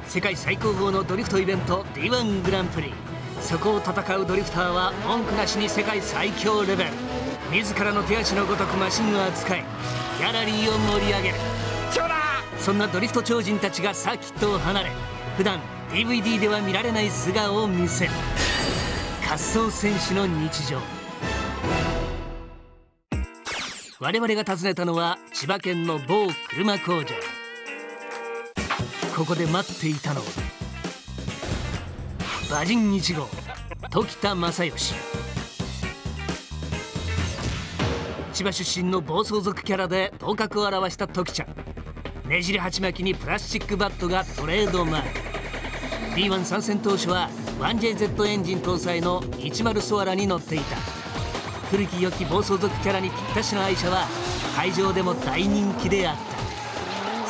世界最高峰のドリフトイベント D1 グランプリ。そこを戦うドリフターは文句なしに世界最強レベル。自らの手足のごとくマシンを扱い、ギャラリーを盛り上げる。そんなドリフト超人たちがサーキットを離れ、普段 DVD では見られない素顔を見せる滑走選手の日常。我々が訪ねたのは千葉県の某車工場。ここで待っていたのは馬人1号時田正義。千葉出身の暴走族キャラで頭角を現した時ちゃん。ねじり鉢巻きにプラスチックバットがトレードマーク。 D1 参戦当初は 1JZ エンジン搭載の10ソアラに乗っていた。古き良き暴走族キャラにぴったしの愛車は会場でも大人気であった。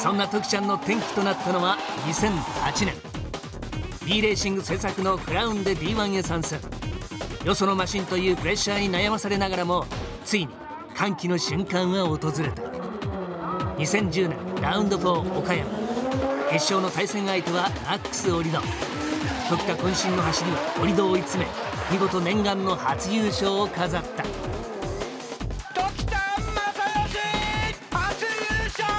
そんな時ちゃんの転機となったのは2008年 B レーシング制作のクラウンで D1 へ参戦。よそのマシンというプレッシャーに悩まされながらも、ついに歓喜の瞬間は訪れた。2010年ラウンド4岡山。決勝の対戦相手はナックスオリド。時田渾身の走りはオリドを追い詰め、見事念願の初優勝を飾った。 時田正義初優勝。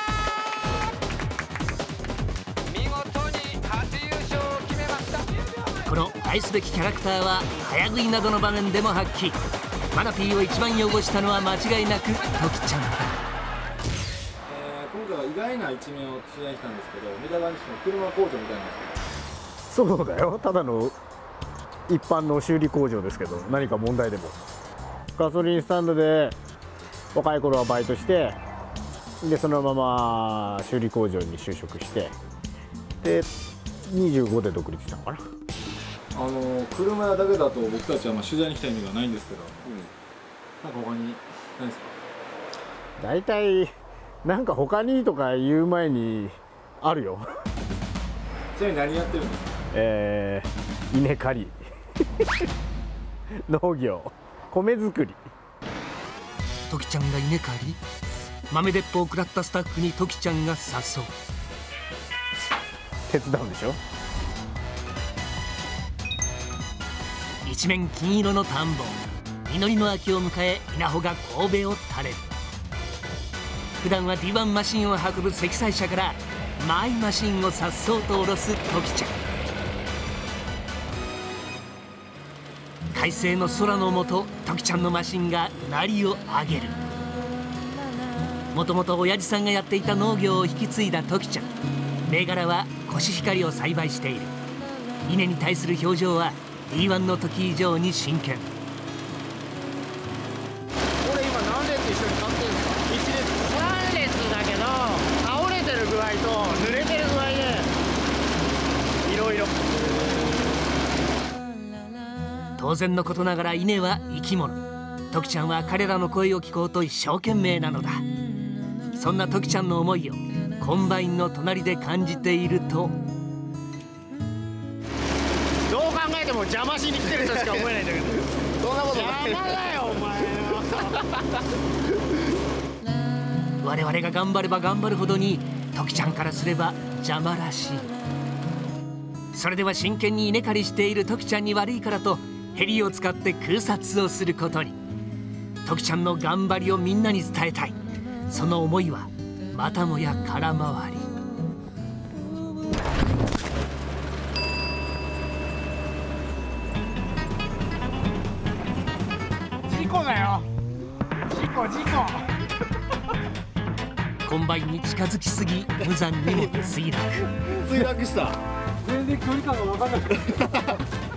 見事に初優勝を決めました。 この愛すべきキャラクターは早食いなどの場面でも発揮。マナピーを一番汚したのは間違いなく時ちゃんだ。 今回は意外な一面を取材したんですけど、メダバニシの車工場みたいなんですけど。 そうだよ、ただの一般の修理工場ですけど、何か問題でも。ガソリンスタンドで若い頃はバイトして、でそのまま修理工場に就職して、で25で独立したのかな。 車屋だけだと僕たちは取材に来た意味がないんですけど、なんか他にないですか？ 大体なんか他にとか言う前にあるよ。 ちなみに何やってるんですか？ 稲刈り農業、米作り。 時ちゃんが稲刈り、豆鉄砲を食らったスタッフに時ちゃんが誘う。 手伝うんでしょ。 一面金色の田んぼ。実りの秋を迎え、稲穂が神戸を垂れる。普段は D1 マシンを運ぶ積載車からマイマシンをさっそうと下ろす時ちゃん。快晴の空の下、時ちゃんのマシンがうなりを上げる。もともと親父さんがやっていた農業を引き継いだ時ちゃん。銘柄はコシヒカリを栽培している。稲に対する表情は D1 の時以上に真剣。 これ今何列一緒に買ってるんですか？1列。3列だけど倒れてる具合と濡れてる具合でいろいろ。 当然のことながら稲は生き物。時ちゃんは彼らの声を聞こうと一生懸命なのだ。そんな時ちゃんの思いをコンバインの隣で感じていると、 どう考えても邪魔しに来てるとしか思えないんだけど。そんなことない。邪魔だよお前は。 我々が頑張れば頑張るほどに時ちゃんからすれば邪魔らしい。それでは真剣に稲刈りしている時ちゃんに悪いからとヘリを使って空撮をすることに。時ちゃんの頑張りをみんなに伝えたい。その思いはまたもや空回り。 事故だよ。事故。 コンバインに近づきすぎ、無残にも墜落。 墜落した。 全然距離感が分かんなくて。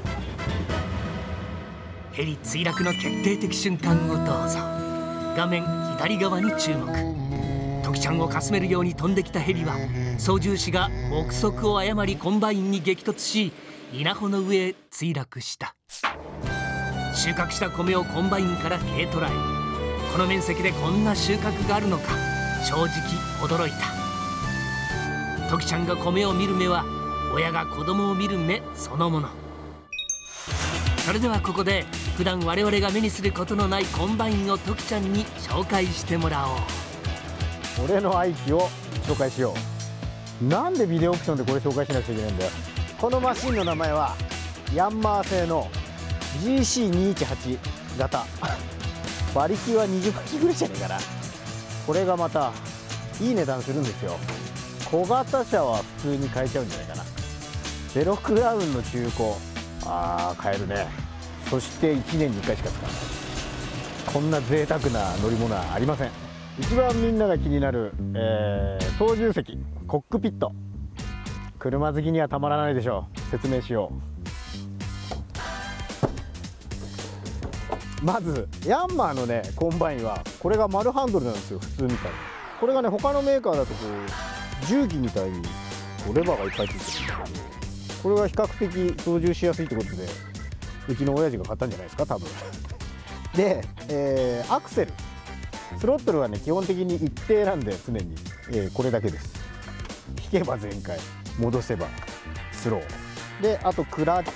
ヘリ墜落の決定的瞬間をどうぞ。画面左側に注目。時ちゃんをかすめるように飛んできたヘリは操縦士が目測を誤りコンバインに激突し、稲穂の上へ墜落した。収穫した米をコンバインから軽トラへ。この面積でこんな収穫があるのか、正直驚いた。時ちゃんが米を見る目は親が子供を見る目そのもの。それではここで普段我々が目にすることのないコンバインを時ちゃんに紹介してもらおう。 俺の愛機を紹介しよう。 なんでビデオオークションでこれ紹介しなくちゃいけないんだよ。このマシンの名前はヤンマー製の GC218 型馬力は20匹ぐらいじゃねえかな。これがまたいい値段するんですよ。小型車は普通に買えちゃうんじゃないかな。ゼロクラウンの中古、買えるね。そして1年に1回しか使わない。こんな贅沢な乗り物はありません。一番みんなが気になる、操縦席、コックピット。車好きにはたまらないでしょう。説明しよう。まずヤンマーのねコンバインはこれが丸ハンドルなんですよ、普通みたいに。これがね他のメーカーだとこう重機みたいにこうレバーがいっぱいついてるんだけど、これが比較的操縦しやすいってことでうちの親父が買ったんじゃないですか多分で、アクセルスロットルはね基本的に一定なんで常に、これだけです。引けば全開、戻せばスローで、あとクラッチ、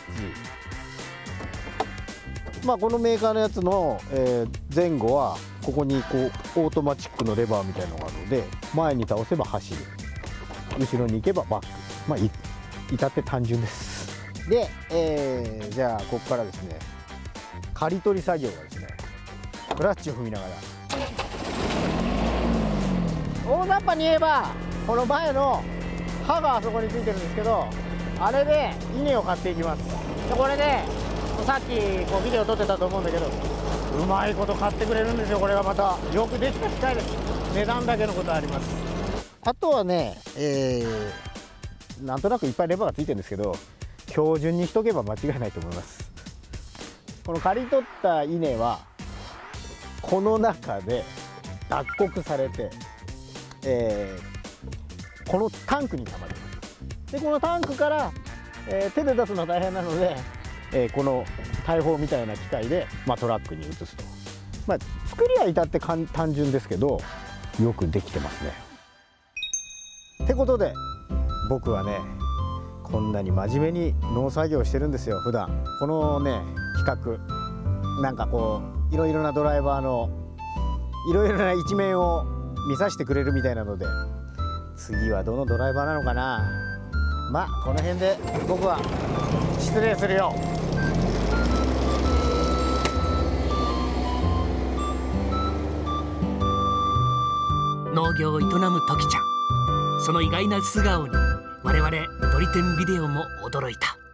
このメーカーのやつの、前後はここにこうオートマチックのレバーみたいなのがあるので、前に倒せば走る、後ろに行けばバック、至って単純です。で、じゃあここからですね刈り取り作業がですね、クラッチを踏みながら大雑把に言えばこの前の刃があそこについてるんですけど、あれで稲を買っていきます。でこれでさっきこうビデオ撮ってたと思うんだけど、うまいこと買ってくれるんですよ。これがまたよくできた機械です。値段だけのことはあります。あとはね、なんとなくいっぱいレバーがついてるんですけど、標準にしとけば間違いないと思います。この刈り取った稲はこの中で脱穀されて、このタンクにたまります。でこのタンクから、手で出すのは大変なので、この大砲みたいな機械で、トラックに移すと。作りは至って単純ですけどよくできてますね。ってことで僕はねこんなに真面目に農作業してるんですよ普段。このね企画なんかこういろいろなドライバーのいろいろな一面を見させてくれるみたいなので、次はどのドライバーなのかな。この辺で僕は失礼するよ。 農業を営むトキちゃん、その意外な素顔に我々ドリテンビデオも驚いた。